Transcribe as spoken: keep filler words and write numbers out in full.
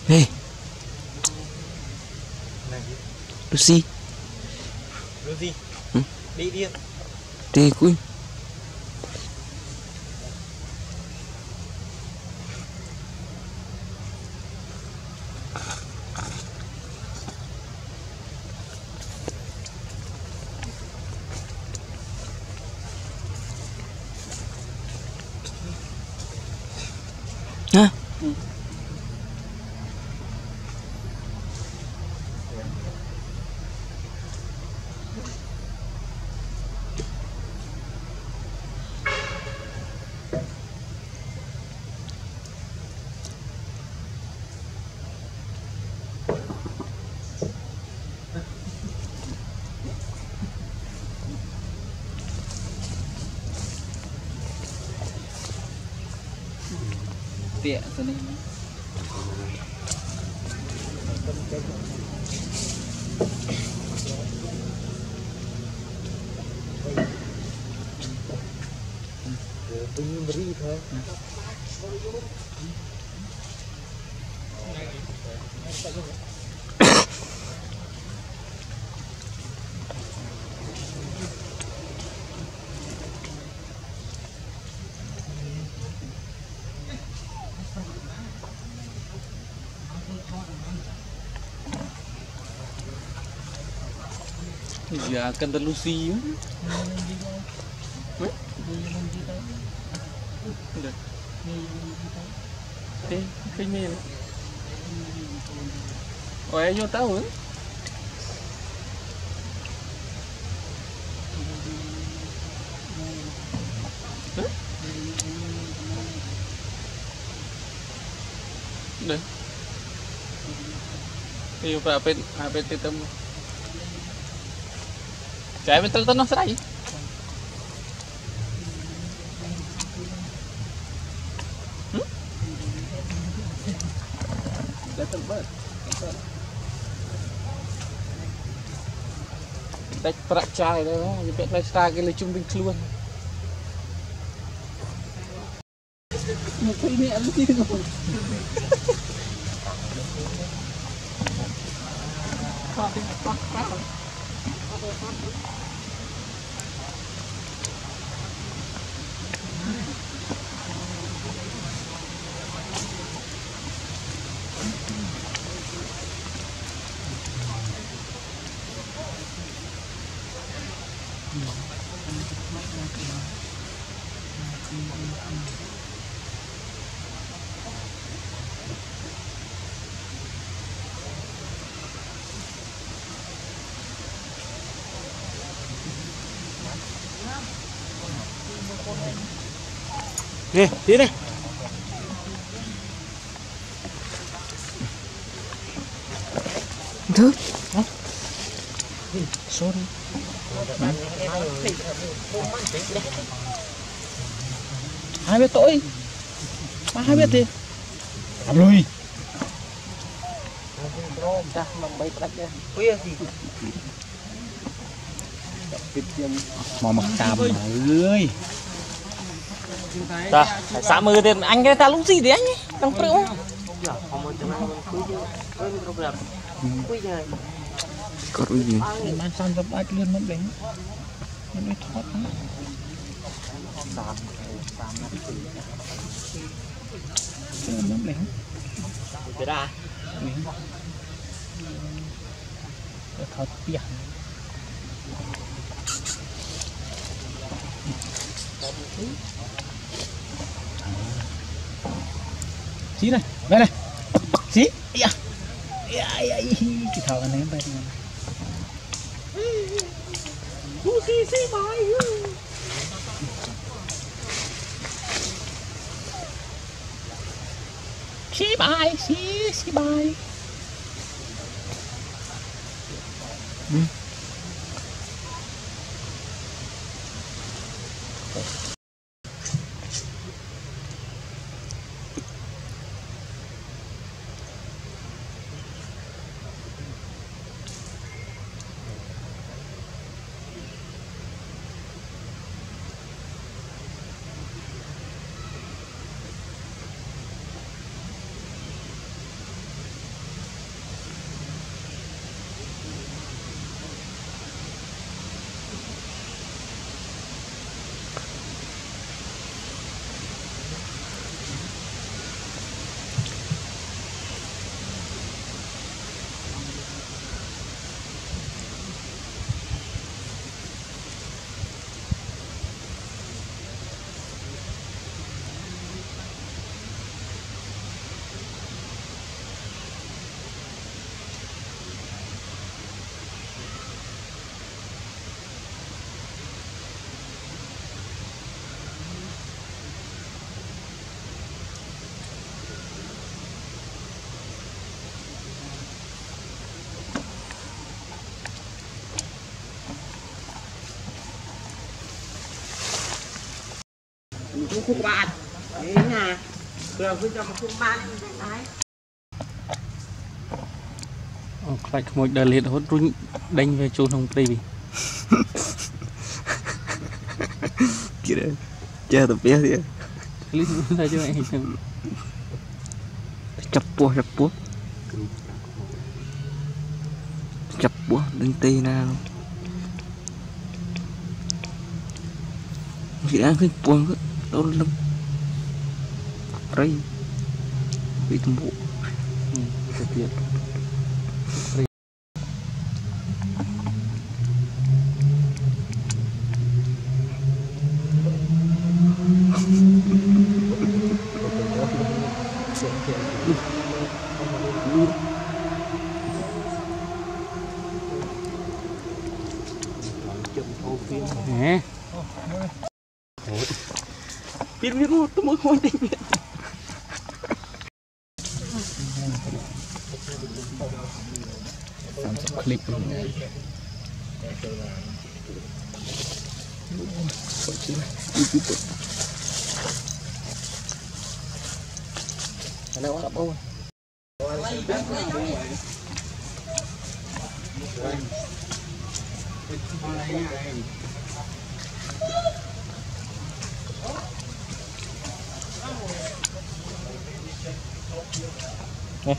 Hey, Lucy. Lucy. Ừ. Đi đi. Đi cuối. Hả? Ừ. Tiện cho nên beri thôi. Giờ cần tên Lucy á. Thế cái gì này? Ôi anh vô tao nữa. Đây. Yêu pra pet apet tetem. Trái bên tân tân nó sẽ đây. Đạch bạc trai đó, cái việc này xa cái là trung bình luôn. Một cái mẹ nó đi rồi. Nè, tí này. Thứ. Hả? Sorry. Hai biết tội. Mà hai biết gì? Làm lui. Mà mặc cam mà ơi. Ta, xã mưa thì anh cái ta lúc gì đấy anh ấy, đang preu. Có cái gì? Mà sao gặp ai lên mất đấy? Nó mới thoát. Sám, sám nó đi. Cái mất đấy. Cái ra. Cái thoát piang. Xí này, đây này. Xí. Dạ. Dạ, dạ, cái thằng này bay này. Lucy, xí bài. Xí bài, xí, xí bài. Ừ. không bạn đấy nhà rồi cứ cho một không bạn đấy phải một đời liệt hốt rung đánh về chôn hồng tây kìa chơi tập bé đi lý ra cho anh chập búa chập búa chập búa đừng tì nào chị đang thấy buồn quá đâu lắm đây bị thùng bộ thực hiện nè biết biết một tôi mới không định biết clip đâu có đâu nè